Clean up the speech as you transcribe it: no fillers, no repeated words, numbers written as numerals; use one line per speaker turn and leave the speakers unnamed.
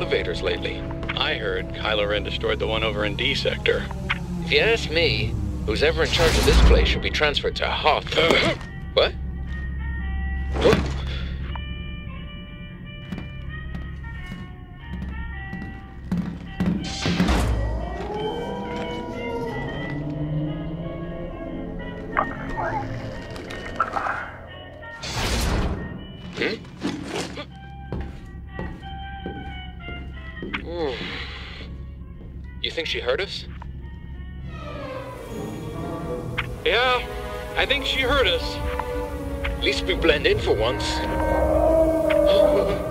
elevators lately. I heard Kylo Ren destroyed the one over in D sector.
If you ask me, who's ever in charge of this place should be transferred to Hoth. What? What?
You think she heard us?
Yeah, I think she heard us.
At least we blend in for once.